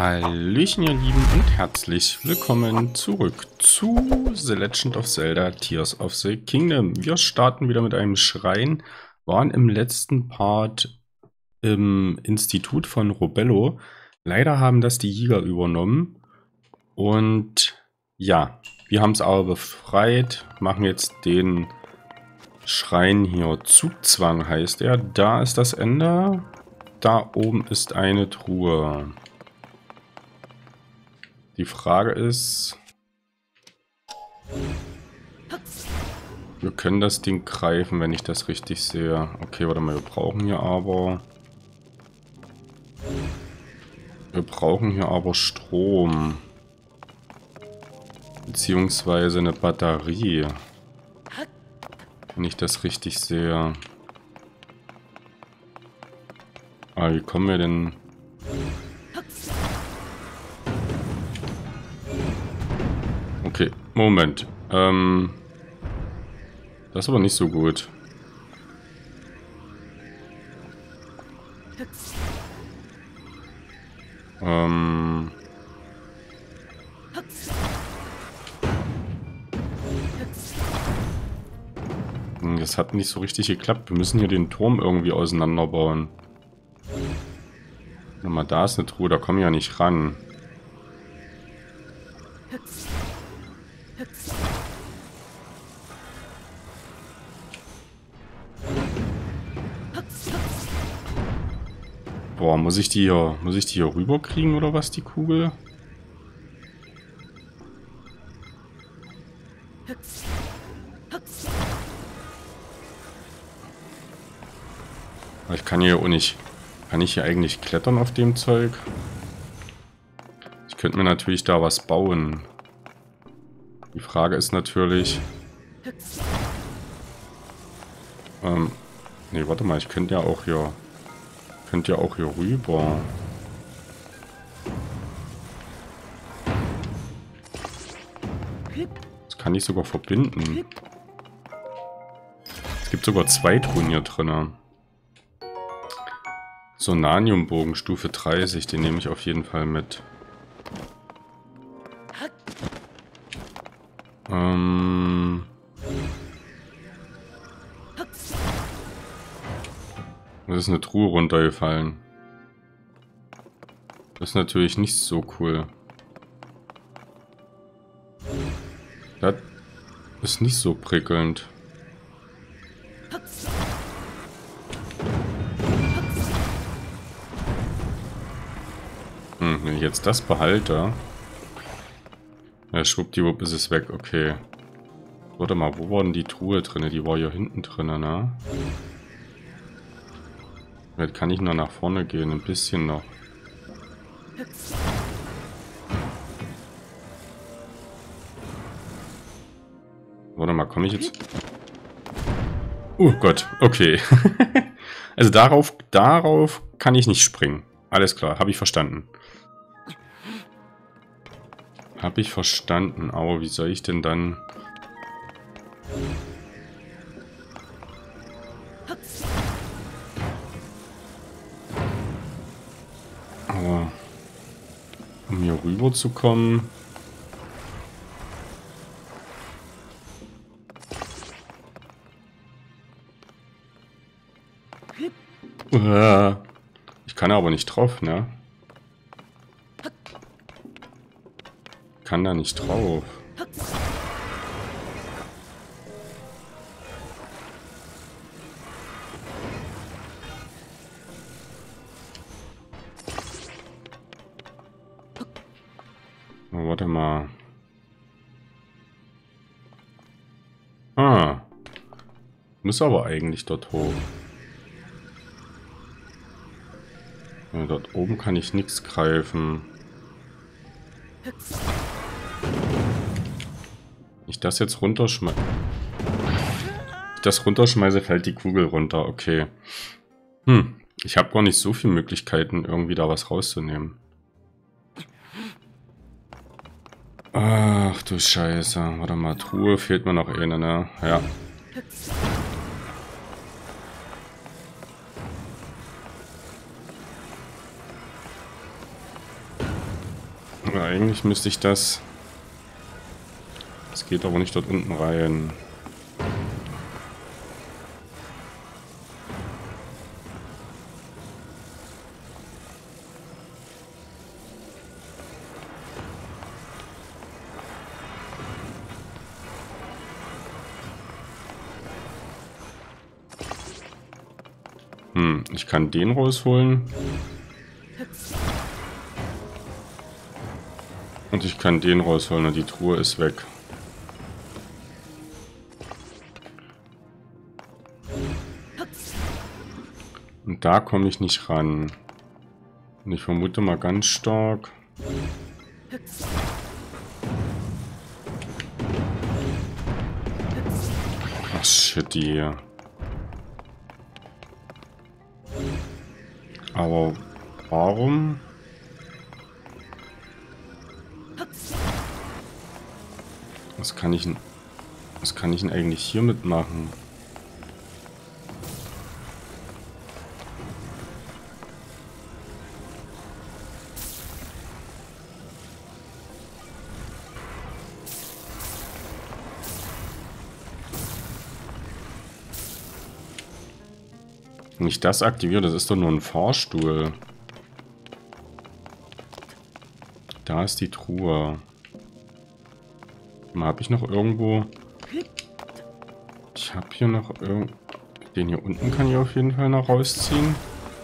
Hallöchen ihr Lieben und herzlich willkommen zurück zu The Legend of Zelda Tears of the Kingdom. Wir starten wieder mit einem Schrein, waren im letzten Part im Institut von Robello. Leider haben das die Jäger übernommen und ja, wir haben es aber befreit, machen jetzt den Schrein hier. Zugzwang heißt er. Da ist das Ende, da oben ist eine Truhe. Die Frage ist, wir können das Ding greifen, wenn ich das richtig sehe. Okay, warte mal, wir brauchen hier aber Strom. Beziehungsweise eine Batterie. Wenn ich das richtig sehe. Aber wie kommen wir denn... Okay, Moment. Das ist aber nicht so gut. Das hat nicht so richtig geklappt. Wir müssen hier den Turm irgendwie auseinanderbauen. Warte mal, da ist eine Truhe, da komme ich ja nicht ran. Boah, muss ich die hier rüberkriegen oder was, die Kugel? Aber ich kann hier auch nicht. Kann ich hier eigentlich klettern auf dem Zeug? Ich könnte mir natürlich da was bauen. Die Frage ist natürlich... nee, warte mal, ich könnte ja auch hier... Könnte ja auch hier rüber. Das kann ich sogar verbinden. Es gibt sogar 2 Truhen hier drin. Sonaniumbogen Stufe 30, den nehme ich auf jeden Fall mit. Das ist eine Truhe runtergefallen. Das ist natürlich nicht so cool. Das ist nicht so prickelnd. Wenn ich jetzt das behalte... Ja, schwuppdiwupp ist es weg, okay. Warte mal, wo war denn die Truhe drin? Die war hier hinten drin, ne? Jetzt kann ich noch nach vorne gehen, ein bisschen noch. Warte mal, komme ich jetzt... Oh Gott, okay. Also darauf kann ich nicht springen. Alles klar, habe ich verstanden. Habe ich verstanden, aber wie soll ich denn dann... Aber um hier rüber zu kommen... Ich kann aber nicht drauf, ne? Ich kann da nicht drauf. Oh, warte mal. Muss aber eigentlich dort hoch. Ja, dort oben kann ich nichts greifen. Wenn ich das jetzt runterschmeiße... fällt die Kugel runter. Okay. Ich habe gar nicht so viele Möglichkeiten, irgendwie da was rauszunehmen. Ach du Scheiße. Warte mal, Truhe fehlt mir noch eine, ne? Ja. eigentlich müsste ich das... Es geht aber nicht dort unten rein. Ich kann den rausholen. Und ich kann den rausholen und die Truhe ist weg. Und da komme ich nicht ran. Und ich vermute mal ganz stark. Ach shit, hier. Aber warum? Was kann ich denn eigentlich hiermit machen? Wenn ich das aktiviere, das ist doch nur ein Fahrstuhl. Da ist die Truhe. Habe ich noch irgendwo... Ich habe hier noch irgend... Den hier unten kann ich auf jeden Fall noch rausziehen.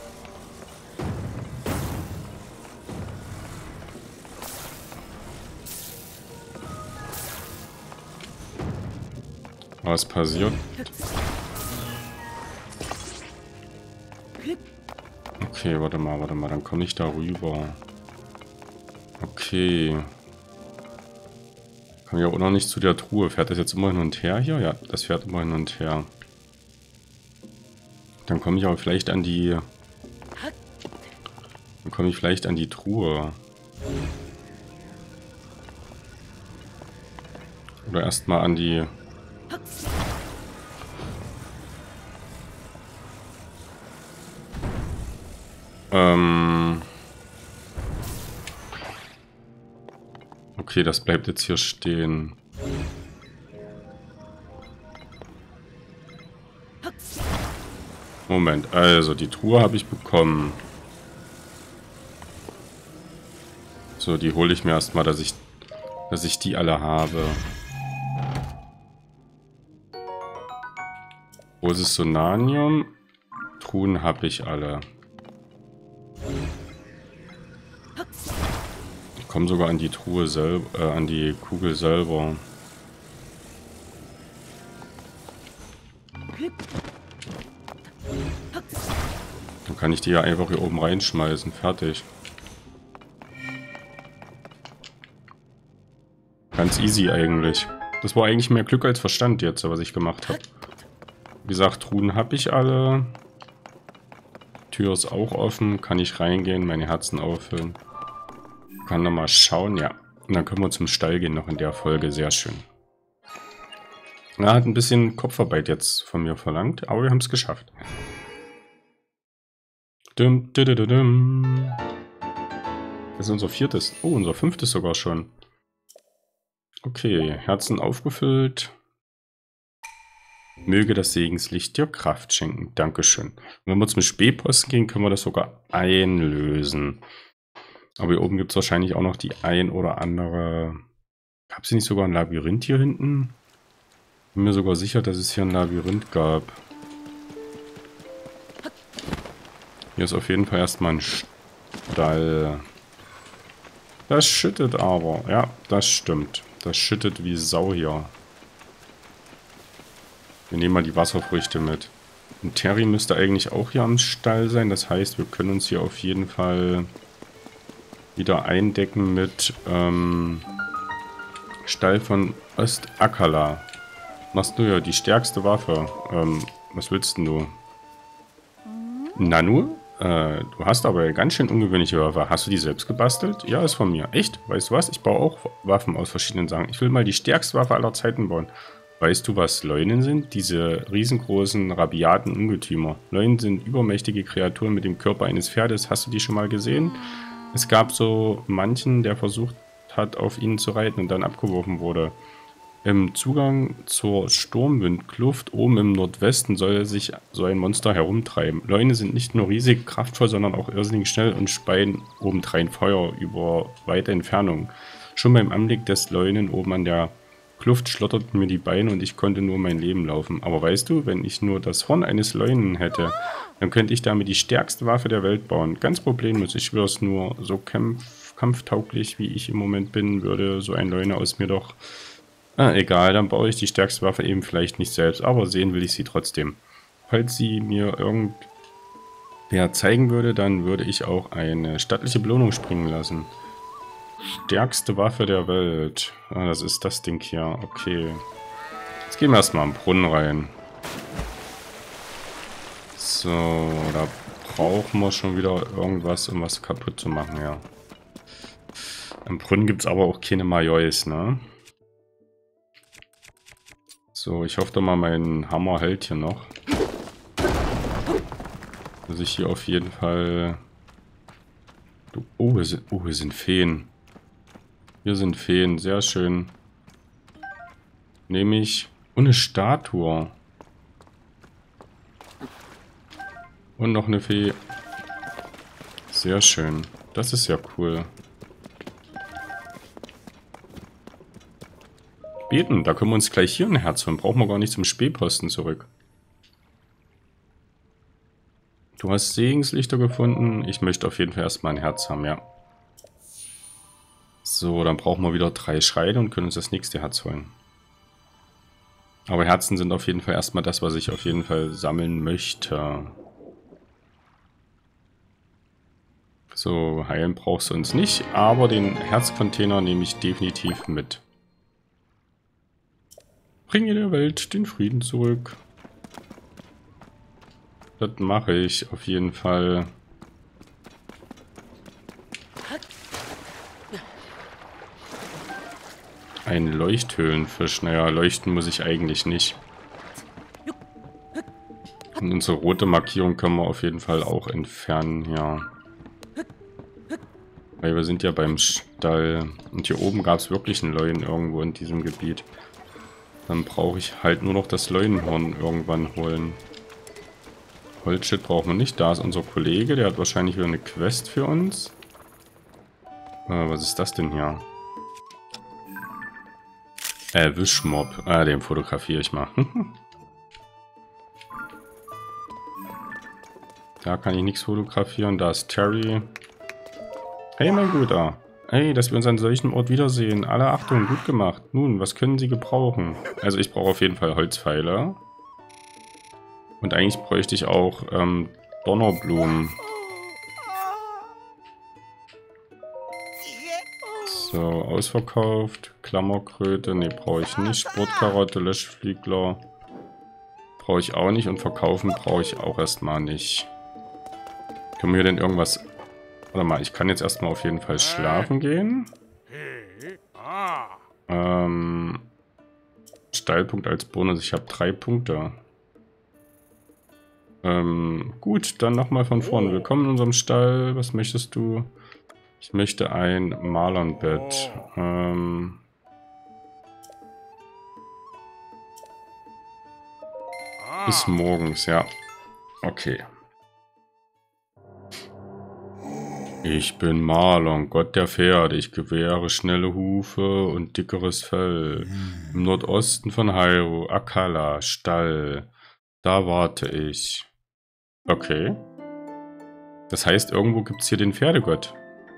Was passiert? Okay, warte mal, dann komme ich da rüber. Okay. Komme ja auch noch nicht zu der Truhe. Fährt das jetzt immer hin und her hier? Ja, das fährt immer hin und her. Dann komme ich aber vielleicht an die... Dann komme ich vielleicht an die Truhe. Oder erstmal an die... Okay, das bleibt jetzt hier stehen. Moment, also die Truhe habe ich bekommen. So, die hole ich mir erstmal, dass ich die alle habe. Wo ist es Sonanium? Truhen habe ich alle. Ich komme sogar an die Truhe selber, an die Kugel selber. Dann kann ich die ja einfach hier oben reinschmeißen. Fertig. Ganz easy eigentlich. Das war eigentlich mehr Glück als Verstand jetzt, was ich gemacht habe. Wie gesagt, Truhen habe ich alle. Tür ist auch offen. Kann ich reingehen, meine Herzen auffüllen. Kann noch mal schauen, ja. Und dann können wir zum Stall gehen noch in der Folge. Sehr schön. Er hat ein bisschen Kopfarbeit jetzt von mir verlangt, aber wir haben es geschafft. Dum, dum, dum, dum. Das ist unser viertes. Oh, unser fünftes sogar schon. Okay, Herzen aufgefüllt. Möge das Segenslicht dir Kraft schenken. Dankeschön. Und wenn wir zum Spähposten gehen, können wir das sogar einlösen. Aber hier oben gibt es wahrscheinlich auch noch die ein oder andere... Gab es nicht sogar ein Labyrinth hier hinten? Bin mir sogar sicher, dass es hier ein Labyrinth gab. Hier ist auf jeden Fall erstmal ein Stall. Das schüttet aber. Ja, das stimmt. Das schüttet wie Sau hier. Wir nehmen mal die Wasserfrüchte mit. Und Terry müsste eigentlich auch hier am Stall sein. Das heißt, wir können uns hier auf jeden Fall wieder eindecken mit Stall von Ostakala. Machst du ja die stärkste Waffe. Was willst denn du? Nanu? Du hast aber eine ganz schön ungewöhnliche Waffe. Hast du die selbst gebastelt? Ja, ist von mir. Echt? Weißt du was? Ich baue auch Waffen aus verschiedenen Sachen. Ich will mal die stärkste Waffe aller Zeiten bauen. Weißt du, was Leunen sind? Diese riesengroßen, rabiaten Ungetümer. Leunen sind übermächtige Kreaturen mit dem Körper eines Pferdes. Hast du die schon mal gesehen? Es gab so manchen, der versucht, hat, auf ihnen zu reiten und dann abgeworfen wurde. Im Zugang zur Sturmwindkluft oben im Nordwesten soll sich so ein Monster herumtreiben. Leune sind nicht nur riesig kraftvoll, sondern auch irrsinnig schnell und speien obendrein Feuer über weite Entfernung. Schon beim Anblick des Leunen oben an der Kluft schlotterten mir die Beine und ich konnte nur mein Leben laufen. Aber weißt du, wenn ich nur das Horn eines Leunen hätte, dann könnte ich damit die stärkste Waffe der Welt bauen. Ganz problemlos, ich schwör's nur, so kampftauglich wie ich im Moment bin, würde so ein Leune aus mir doch... egal, dann baue ich die stärkste Waffe eben vielleicht nicht selbst, aber sehen will ich sie trotzdem. Falls sie mir irgendwer zeigen würde, dann würde ich auch eine stattliche Belohnung springen lassen. Stärkste Waffe der Welt. Das ist das Ding hier. Okay. Jetzt gehen wir erstmal am Brunnen rein. So, da brauchen wir schon wieder irgendwas, um was kaputt zu machen, ja. Am Brunnen gibt es aber auch keine Majois, ne? So, ich hoffe doch mal, mein Hammer hält hier noch. Dass ich hier auf jeden Fall... Oh, hier sind Feen. Hier sind Feen, sehr schön. Nehme ich... Und eine Statue. Und noch eine Fee. Sehr schön. Das ist ja cool. Beten, da können wir uns gleich hier ein Herz holen. Brauchen wir gar nicht zum Spähposten zurück. Du hast Segenslichter gefunden. Ich möchte auf jeden Fall erstmal ein Herz haben, ja. So, dann brauchen wir wieder 3 Schreine und können uns das nächste Herz holen. Aber Herzen sind auf jeden Fall erstmal das, was ich auf jeden Fall sammeln möchte. So, heilen brauchst du uns nicht, aber den Herzcontainer nehme ich definitiv mit. Bringe der Welt den Frieden zurück. Das mache ich auf jeden Fall. Ein Leuchthöhlenfisch. Naja, leuchten muss ich eigentlich nicht. Und unsere rote Markierung können wir auf jeden Fall auch entfernen, ja. Weil wir sind ja beim Stall. Und hier oben gab es wirklich einen Leuen irgendwo in diesem Gebiet. Dann brauche ich halt nur noch das Leunenhorn irgendwann holen. Holzschild brauchen wir nicht. Da ist unser Kollege, der hat wahrscheinlich wieder eine Quest für uns. Was ist das denn hier? Wischmob. Den fotografiere ich mal. Da kann ich nichts fotografieren. Da ist Terry. Hey, mein Guter. Hey, dass wir uns an solchem Ort wiedersehen. Alle Achtung, gut gemacht. Nun, was können Sie gebrauchen? Also ich brauche auf jeden Fall Holzpfeiler. Und eigentlich bräuchte ich auch Donnerblumen. So, ausverkauft. Klammerkröte, ne, brauche ich nicht. Sportkarotte, Löschfliegler. Brauche ich auch nicht. Und verkaufen brauche ich auch erstmal nicht. Können wir denn irgendwas... Warte mal, ich kann jetzt erstmal auf jeden Fall schlafen gehen. Steilpunkt als Bonus. Ich habe 3 Punkte. Gut, dann nochmal von vorne. Willkommen in unserem Stall. Was möchtest du? Ich möchte ein Marlonbett. Bis morgens, ja. Okay. Ich bin Marlon, Gott der Pferde. Ich gewähre schnelle Hufe und dickeres Fell. Im Nordosten von Hyrule, Akkala, Stall. Da warte ich. Okay. Das heißt, irgendwo gibt es hier den Pferdegott.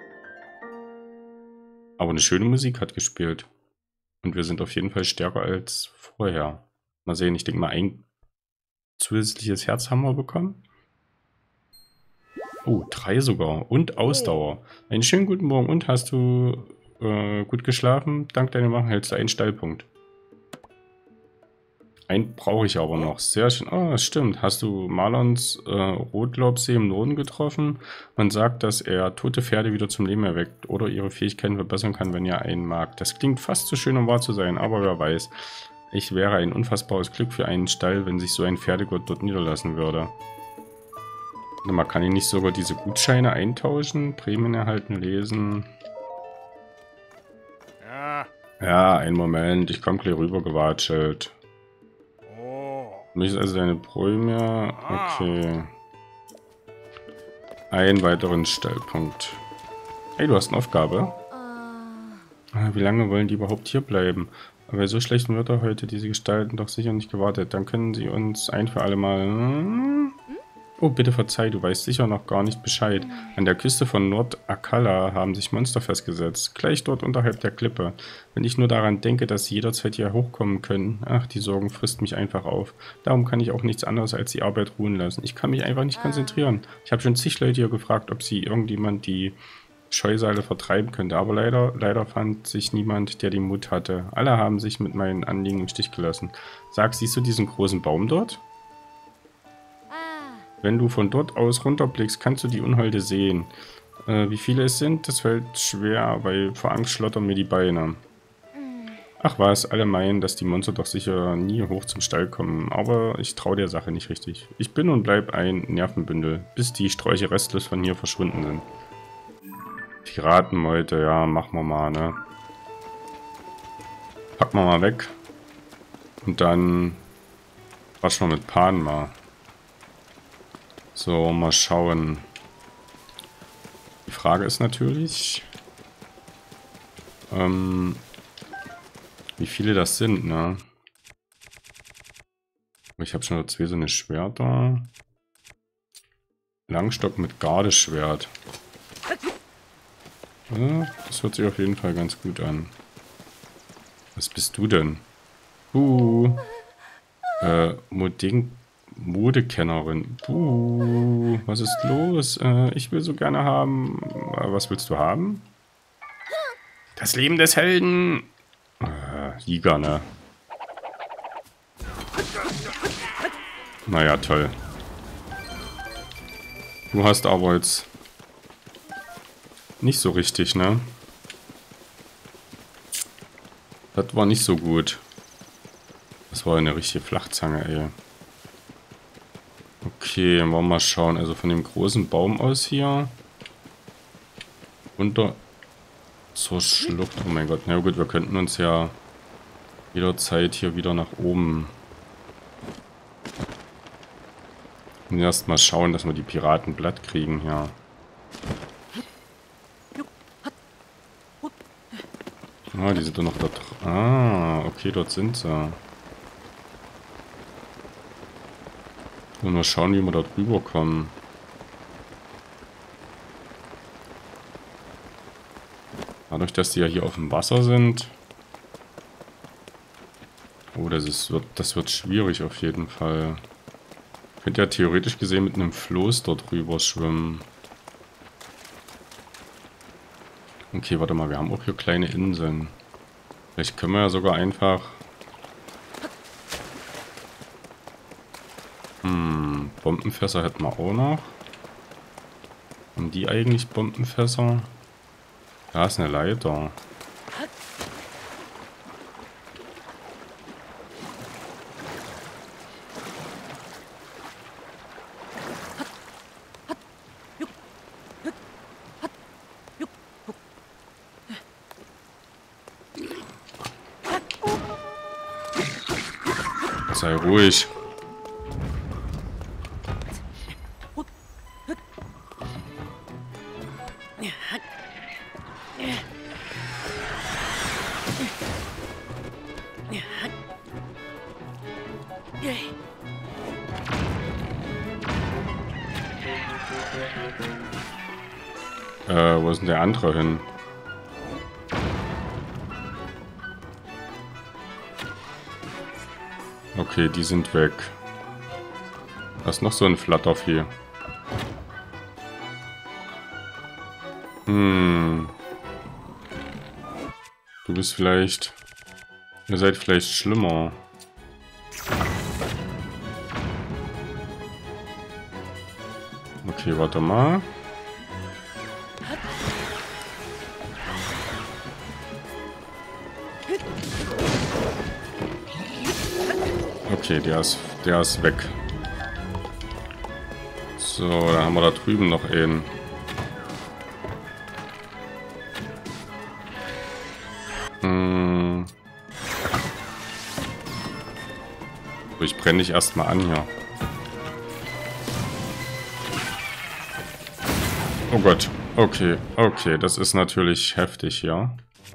Aber eine schöne Musik hat gespielt. Und wir sind auf jeden Fall stärker als vorher. Mal sehen, ich denke mal, ein zusätzliches Herz haben wir bekommen. Oh, 3 sogar. Und Ausdauer. Einen schönen guten Morgen. Und hast du gut geschlafen? Dank deiner Machen hältst du einen Stallpunkt. Einen brauche ich aber noch. Sehr schön. Oh, das stimmt. Hast du Marlons Rotlaubsee im Norden getroffen? Man sagt, dass er tote Pferde wieder zum Leben erweckt oder ihre Fähigkeiten verbessern kann, wenn er einen mag. Das klingt fast zu schön, um wahr zu sein, aber wer weiß. Ich wäre ein unfassbares Glück für einen Stall, wenn sich so ein Pferdegott dort niederlassen würde. Man kann ich nicht sogar diese Gutscheine eintauschen? Prämien erhalten, lesen. Ja, einen Moment. Ich komme gleich rüber gewatschelt. Mich ist also deine Bräume. Okay. Einen weiteren Stellpunkt. Hey, du hast eine Aufgabe. Wie lange wollen die überhaupt hier bleiben? Aber bei so schlechten Wetter heute, diese Gestalten doch sicher nicht gewartet. Dann können sie uns ein für alle Mal... Oh, bitte verzeih, du weißt sicher noch gar nicht Bescheid. An der Küste von Nord-Akala haben sich Monster festgesetzt. Gleich dort unterhalb der Klippe. Wenn ich nur daran denke, dass sie jederzeit hier hochkommen können. Ach, die Sorgen frisst mich einfach auf. Darum kann ich auch nichts anderes als die Arbeit ruhen lassen. Ich kann mich einfach nicht konzentrieren. Ich habe schon zig Leute hier gefragt, ob sie irgendjemand die Scheusale vertreiben könnte. Aber leider fand sich niemand, der den Mut hatte. Alle haben sich mit meinen Anliegen im Stich gelassen. Sag, siehst du diesen großen Baum dort? Wenn du von dort aus runterblickst, kannst du die Unholde sehen. Wie viele es sind, das fällt schwer, weil vor Angst schlottern mir die Beine. Ach was, alle meinen, dass die Monster doch sicher nie hoch zum Stall kommen, aber ich traue der Sache nicht richtig. Ich bin und bleib ein Nervenbündel, bis die Sträuche restlos von hier verschwunden sind. Piratenmeute, ja, machen wir mal, ne? Packen wir mal weg. Und dann quatschen wir mit Pan mal. So, mal schauen. Die Frage ist natürlich, wie viele das sind, ne? Ich habe schon 2 so eine Schwerter. Langstock mit Gardeschwert. Ja, das hört sich auf jeden Fall ganz gut an. Was bist du denn? Modekennerin. Was ist los? Ich will so gerne haben. Was willst du haben? Das Leben des Helden. Liga, ne? Naja, toll. Du hast aber jetzt nicht so richtig, ne? Das war nicht so gut. Das war eine richtige Flachzange, ey. Okay, wollen wir mal schauen. Also von dem großen Baum aus hier. Runter zur Schlucht. Oh mein Gott. Na gut, wir könnten uns ja jederzeit hier wieder nach oben. Und erst mal schauen, dass wir die Piraten platt kriegen hier. Ah, die sind doch noch da drin. Ah, okay, dort sind sie. Mal schauen, wie wir da drüber kommen. Dadurch, dass die ja hier auf dem Wasser sind. Oh, das wird schwierig auf jeden Fall. Ich könnte ja theoretisch gesehen mit einem Floß dort rüber schwimmen. Okay, warte mal, wir haben auch hier kleine Inseln. Vielleicht können wir ja sogar einfach... Bombenfässer hätten wir auch noch. Haben die eigentlich Bombenfässer? Da ist eine Leiter. Sei ruhig. Wo ist denn der andere hin? Okay, die sind weg. Da ist noch so ein Flattervieh. Du bist vielleicht... Ihr seid vielleicht schlimmer. Okay, warte mal. Okay, der ist weg. So, dann haben wir da drüben noch einen. So, ich brenne dich erstmal an hier. Oh Gott. Okay, okay, das ist natürlich heftig, ja.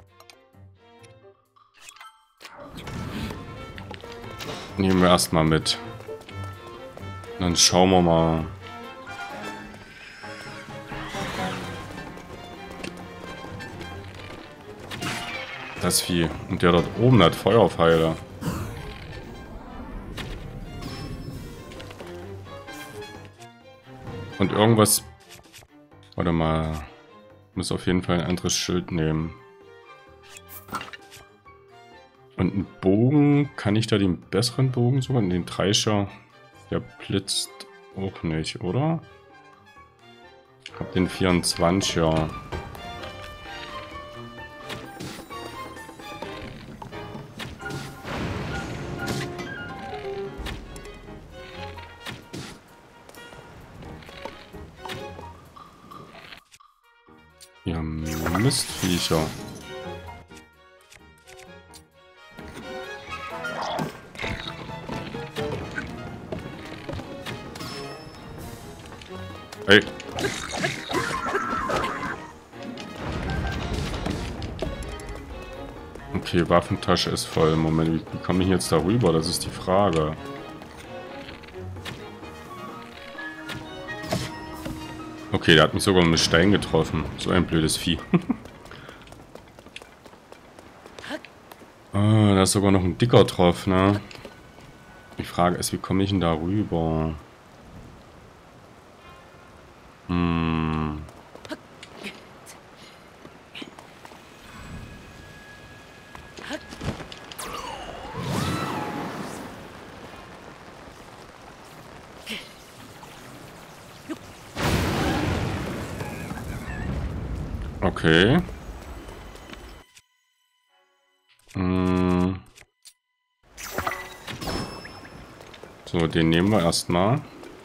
Nehmen wir erstmal mit. Dann schauen wir mal. Das Vieh. Und der dort oben hat Feuerpfeile. Und irgendwas... Warte mal. Ich muss auf jeden Fall ein anderes Schild nehmen. Und einen Bogen. Kann ich da den besseren Bogen suchen? Den Treischer. Der blitzt auch nicht, oder? Ich hab den 24er. Ja, Mistviecher. Ey. Okay, Waffentasche ist voll. Moment, wie komme ich jetzt darüber? Das ist die Frage. Okay, der hat mich sogar mit Stein getroffen. So ein blödes Vieh. Da ist sogar noch ein dicker drauf, ne? Die Frage ist, wie komme ich denn da rüber? Okay. So, den nehmen wir erstmal.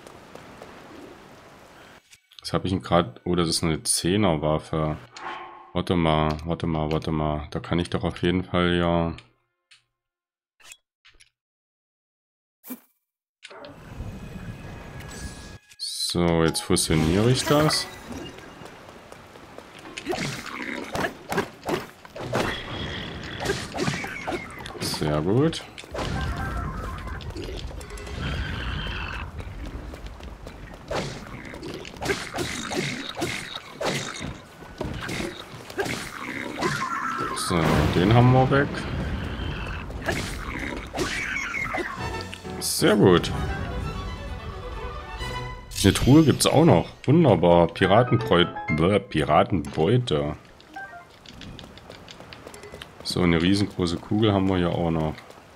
Was habe ich denn gerade? Oh, das ist eine 10er Waffe. Warte mal, warte mal, warte mal. Da kann ich doch auf jeden Fall ja... So, jetzt fusioniere ich das. Sehr gut. So, den haben wir weg. Sehr gut. Eine Truhe gibt es auch noch. Wunderbar. Piratenbeute. So, eine riesengroße Kugel haben wir hier auch noch.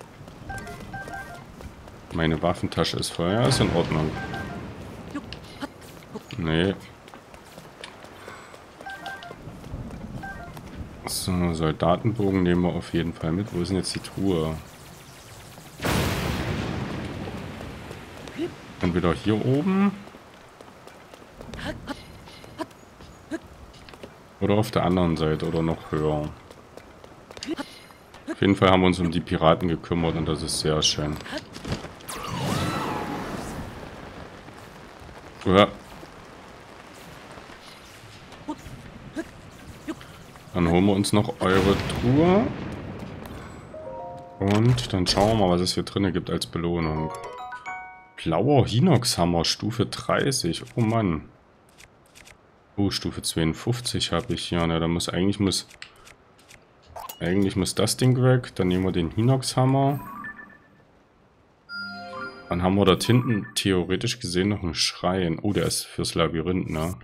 Meine Waffentasche ist voll. Ja, ist in Ordnung. Nee. So, Soldatenbogen nehmen wir auf jeden Fall mit. Wo ist denn jetzt die Truhe? Entweder hier oben. Oder auf der anderen Seite oder noch höher. Auf jeden Fall haben wir uns um die Piraten gekümmert und das ist sehr schön. Ja. Dann holen wir uns noch eure Truhe. Und dann schauen wir mal, was es hier drin gibt als Belohnung. Blauer Hinox-Hammer, Stufe 30. Oh Mann. Oh, Stufe 52 habe ich hier. Na, da muss eigentlich muss das Ding weg. Dann nehmen wir den Hinox-Hammer. Dann haben wir dort hinten theoretisch gesehen noch einen Schrein. Oh, der ist fürs Labyrinth, ne?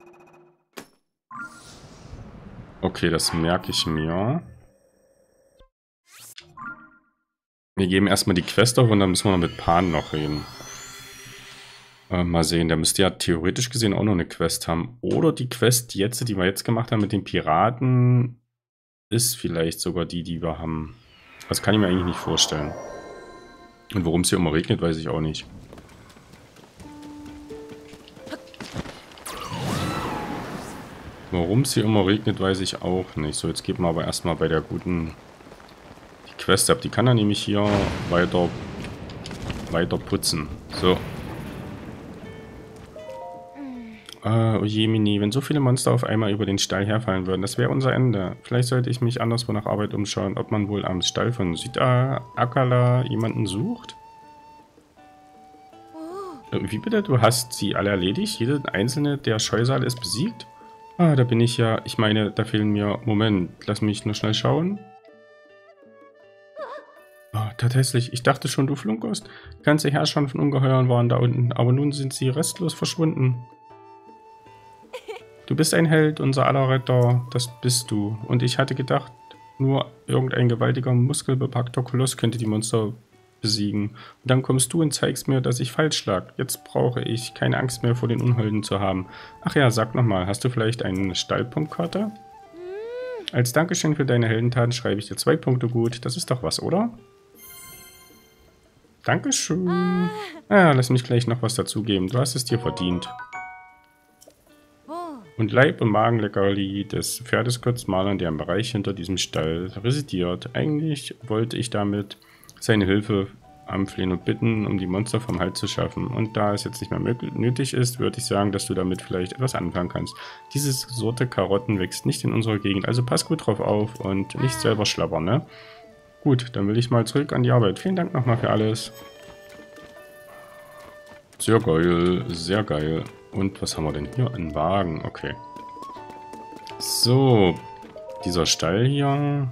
Okay, das merke ich mir. Wir geben erstmal die Quest auf und dann müssen wir noch mit Pan noch reden. Mal sehen, der müsste ja theoretisch gesehen auch noch eine Quest haben. Oder die Quest jetzt, die wir jetzt gemacht haben mit den Piraten, ist vielleicht sogar die wir haben. Das kann ich mir eigentlich nicht vorstellen. Und worum es hier immer regnet, weiß ich auch nicht. Warum es hier immer regnet, weiß ich auch nicht. So, jetzt geben wir aber erstmal bei der guten die Quest ab. Die kann er nämlich hier weiter weiter putzen. So. Oh je, Mini, wenn so viele Monster auf einmal über den Stall herfallen würden, das wäre unser Ende. Vielleicht sollte ich mich anderswo nach Arbeit umschauen, ob man wohl am Stall von Südakala jemanden sucht. Wie bitte? Du hast sie alle erledigt? Jede einzelne der Scheusale ist besiegt? Ah, da bin ich ja. Ich meine, da fehlen mir... Moment, lass mich nur schnell schauen. Oh, tatsächlich, ich dachte schon, du flunkerst. Ganze Herrscher von Ungeheuern waren da unten, aber nun sind sie restlos verschwunden. Du bist ein Held, unser aller Retter, das bist du. Und ich hatte gedacht, nur irgendein gewaltiger, muskelbepackter Koloss könnte die Monster besiegen. Und dann kommst du und zeigst mir, dass ich falsch lag. Jetzt brauche ich keine Angst mehr vor den Unholden zu haben. Ach ja, sag nochmal, hast du vielleicht eine Stallpunktkarte? Als Dankeschön für deine Heldentaten schreibe ich dir 2 Punkte gut. Das ist doch was, oder? Dankeschön. Ah, lass mich gleich noch was dazugeben. Du hast es dir verdient. Und Leib- und Magenleckerli des Pferdes Kurz Malern, der im Bereich hinter diesem Stall residiert. Eigentlich wollte ich damit seine Hilfe anflehen und bitten, um die Monster vom Hals zu schaffen. Und da es jetzt nicht mehr nötig ist, würde ich sagen, dass du damit vielleicht etwas anfangen kannst. Diese Sorte Karotten wächst nicht in unserer Gegend, also pass gut drauf auf und nicht selber schlabbern, ne? Gut, dann will ich mal zurück an die Arbeit. Vielen Dank nochmal für alles. Sehr geil, sehr geil. Und was haben wir denn hier? Ein Wagen, okay. So, dieser Stall hier.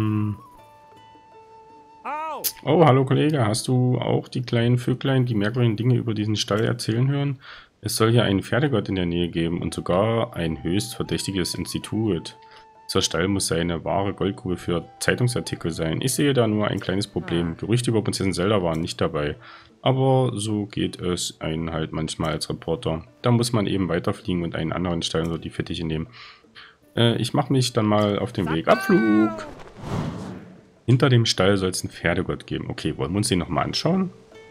Oh, hallo Kollege, hast du auch die kleinen Vöglein, die merkwürdigen Dinge über diesen Stall erzählen hören? Es soll hier einen Pferdegott in der Nähe geben und sogar ein höchst verdächtiges Institut. Dieser Stall muss eine wahre Goldgrube für Zeitungsartikel sein. Ich sehe da nur ein kleines Problem. Gerüchte über Prinzessin Zelda waren nicht dabei. Aber so geht es einen halt manchmal als Reporter. Da muss man eben weiterfliegen und einen anderen Stall unter die Fittiche nehmen. Ich mache mich dann mal auf den Weg. Abflug! Hinter dem Stall soll es einen Pferdegott geben. Okay, wollen wir uns den nochmal anschauen?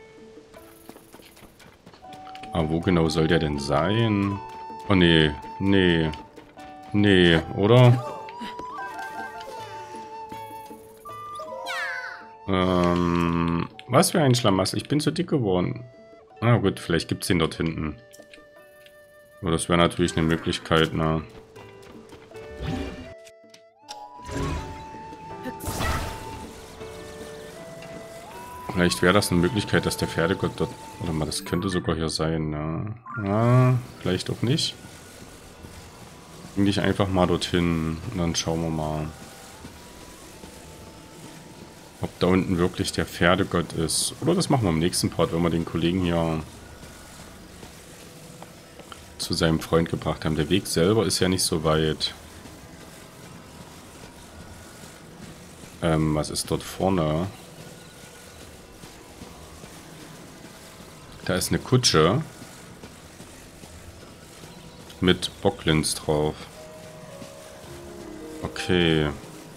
Aber wo genau soll der denn sein? Oh nee, nee. Nee, oder? Was für ein Schlamassel. Ich bin zu dick geworden. Na gut, vielleicht gibt es den dort hinten. Aber das wäre natürlich eine Möglichkeit, ne? Vielleicht wäre das eine Möglichkeit, dass der Pferdegott dort... Oder mal, das könnte sogar hier sein, ne? Ja, vielleicht auch nicht. Bring dich einfach mal dorthin und dann schauen wir mal, ob da unten wirklich der Pferdegott ist. Oder das machen wir im nächsten Part, wenn wir den Kollegen hier zu seinem Freund gebracht haben. Der Weg selber ist ja nicht so weit. Was ist dort vorne? Da ist eine Kutsche mit Bocklins drauf. Okay.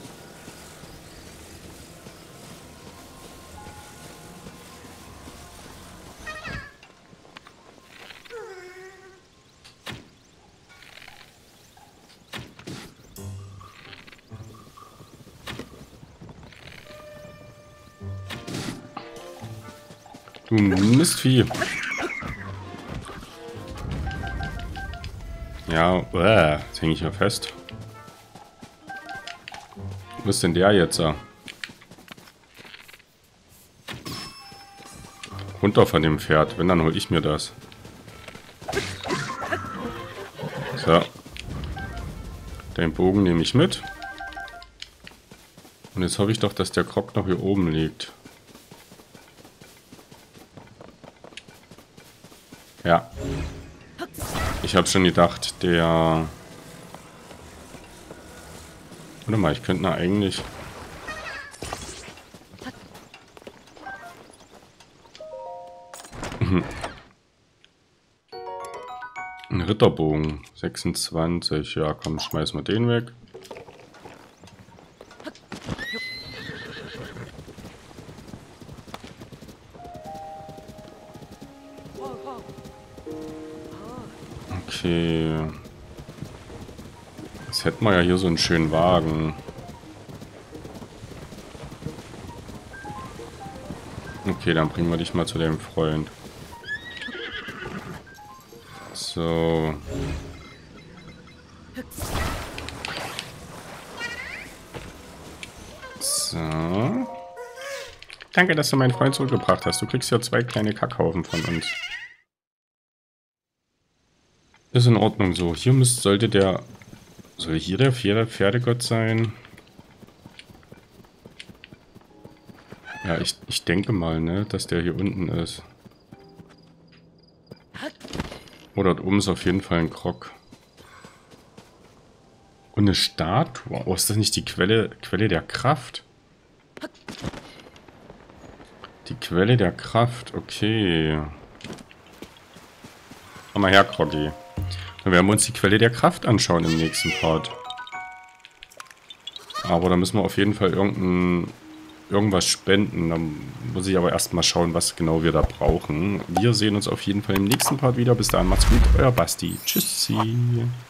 Du Mistvieh. Ja, jetzt hänge ich ja fest. Wo ist denn der jetzt? Runter von dem Pferd. Wenn, dann hole ich mir das. So. Den Bogen nehme ich mit. Und jetzt hoffe ich doch, dass der Krog noch hier oben liegt. Ja. Ich habe schon gedacht, der... Warte mal, ich könnte na eigentlich... Ein Ritterbogen. 26. Ja, komm, schmeiß mal den weg. Okay. Jetzt hätten wir ja hier so einen schönen Wagen. Okay, dann bringen wir dich mal zu deinem Freund. So. So. Danke, dass du meinen Freund zurückgebracht hast. Du kriegst ja 2 kleine Kackhaufen von uns. Ist in Ordnung so. Hier sollte der... Soll hier der Pferdegott sein? Ja, ich denke mal, ne, dass der hier unten ist. Oder dort oben ist auf jeden Fall ein Krog. Und eine Statue. Oh, ist das nicht die Quelle der Kraft? Die Quelle der Kraft, okay. Komm mal her, Kroggy. Dann werden wir uns die Quelle der Kraft anschauen im nächsten Part. Aber da müssen wir auf jeden Fall irgendwas spenden. Dann muss ich aber erstmal schauen, was genau wir da brauchen. Wir sehen uns auf jeden Fall im nächsten Part wieder. Bis dahin, macht's gut, euer Basti. Tschüssi.